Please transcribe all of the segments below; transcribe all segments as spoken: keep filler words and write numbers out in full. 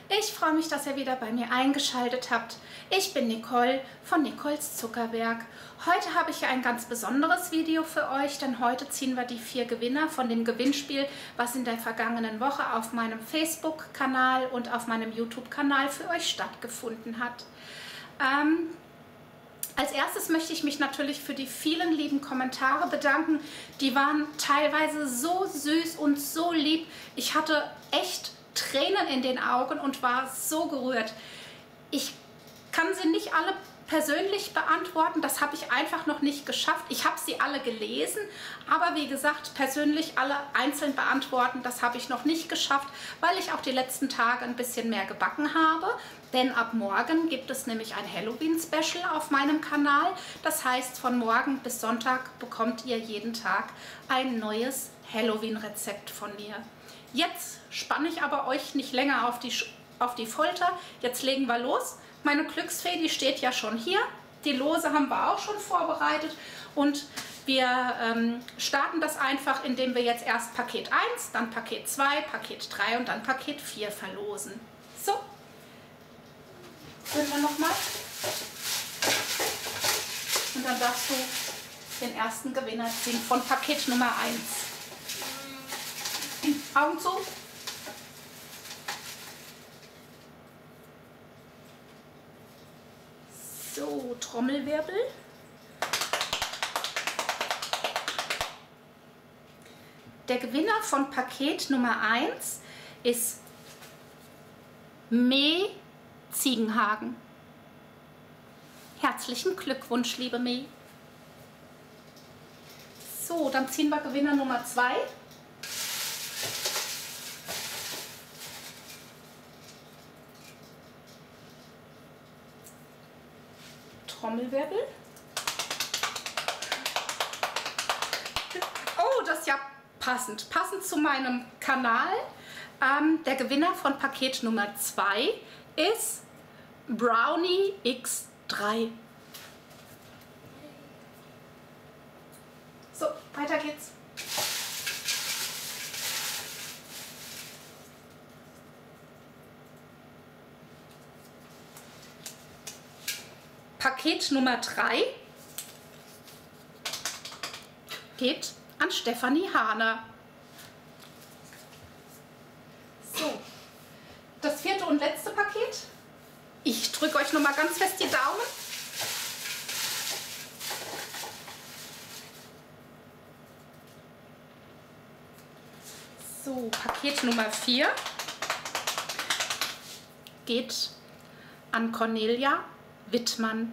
Ich freue mich, dass ihr wieder bei mir eingeschaltet habt. Ich bin Nicole von Nicoles Zuckerwerk. Heute habe ich ein ganz besonderes Video für euch, denn heute ziehen wir die vier Gewinner von dem Gewinnspiel, was in der vergangenen Woche auf meinem Facebook-Kanal und auf meinem YouTube-Kanal für euch stattgefunden hat. Ähm, Als erstes möchte ich mich natürlich für die vielen lieben Kommentare bedanken. Die waren teilweise so süß und so lieb. Ich hatte echt Tränen in den Augen und war so gerührt. Ich kann sie nicht alle persönlich beantworten, das habe ich einfach noch nicht geschafft. Ich habe sie alle gelesen, aber wie gesagt, persönlich alle einzeln beantworten, das habe ich noch nicht geschafft, weil ich auch die letzten Tage ein bisschen mehr gebacken habe. Denn ab morgen gibt es nämlich ein Halloween-Special auf meinem Kanal. Das heißt, von morgen bis Sonntag bekommt ihr jeden Tag ein neues Halloween-Rezept von mir. Jetzt spanne ich aber euch nicht länger auf die, auf die Folter. Jetzt legen wir los. Meine Glücksfee, die steht ja schon hier. Die Lose haben wir auch schon vorbereitet. Und wir ähm, starten das einfach, indem wir jetzt erst Paket eins, dann Paket zwei, Paket drei und dann Paket vier verlosen. So. Können wir nochmal. Und dann darfst du den ersten Gewinner ziehen von Paket Nummer eins. Augen zu. So, Trommelwirbel. Der Gewinner von Paket Nummer eins ist Me Ziegenhagen. Herzlichen Glückwunsch, liebe Me. So, dann ziehen wir Gewinner Nummer zwei. Trommelwirbel. Oh, das ist ja passend. Passend zu meinem Kanal. Ähm, der Gewinner von Paket Nummer zwei ist Brownie X drei. So, weiter geht's. Paket Nummer drei geht an Stefanie Hahner. So, das vierte und letzte Paket. Ich drücke euch noch mal ganz fest die Daumen. So, Paket Nummer vier geht an Cornelia Wittmann.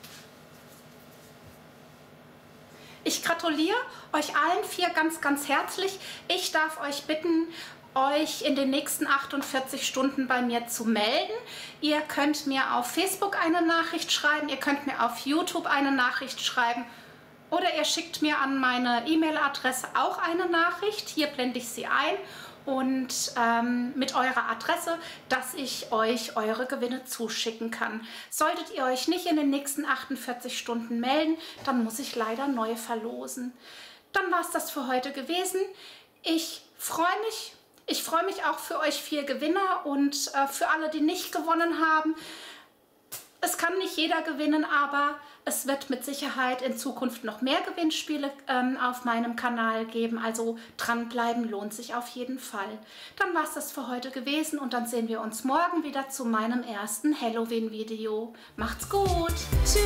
Ich gratuliere euch allen vier ganz, ganz herzlich. Ich darf euch bitten, euch in den nächsten achtundvierzig Stunden bei mir zu melden. Ihr könnt mir auf Facebook eine Nachricht schreiben, ihr könnt mir auf YouTube eine Nachricht schreiben oder ihr schickt mir an meine E-Mail-Adresse auch eine Nachricht. Hier blende ich sie ein. Und ähm, mit eurer Adresse, dass ich euch eure Gewinne zuschicken kann. Solltet ihr euch nicht in den nächsten achtundvierzig Stunden melden, dann muss ich leider neu verlosen. Dann war es das für heute gewesen. Ich freue mich. Ich freue mich auch für euch vier Gewinner und äh, für alle, die nicht gewonnen haben. Es kann nicht jeder gewinnen, aber es wird mit Sicherheit in Zukunft noch mehr Gewinnspiele ähm, auf meinem Kanal geben. Also dranbleiben lohnt sich auf jeden Fall. Dann war es das für heute gewesen und dann sehen wir uns morgen wieder zu meinem ersten Halloween-Video. Macht's gut! Tschüss!